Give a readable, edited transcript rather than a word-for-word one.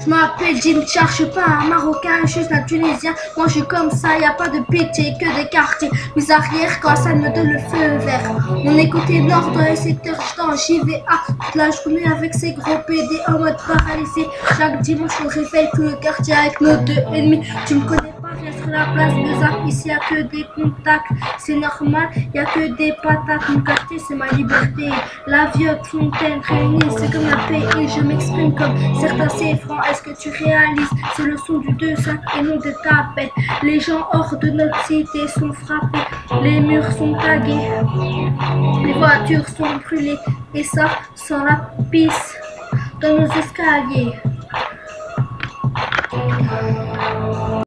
Je m'appelle Jim Char, je suis pas un Marocain, je suis un Tunisien. Moi je suis comme ça, y a pas de pitié, que des quartiers. Mes arrières, quand ça me donne le feu vert. On est côté nord dans les secteurs, je dans JVA. Toute la journée avec ces gros PD en mode paralysé. Chaque dimanche on réveille tout le quartier avec nos deux ennemis. Tu me connais pas, viens sur la place de Zap. Ici y a que des contacts, c'est normal, y a que des patates. Mon quartier c'est ma liberté. La vieille fontaine réunie, c'est comme un pays. Je m'exprime comme certains c'est franc. Est-ce que tu réalises? C'est le son du 2-5 et non de tapette. Les gens hors de notre cité sont frappés. Les murs sont tagués. Les voitures sont brûlées. Et ça sans la pisse dans nos escaliers.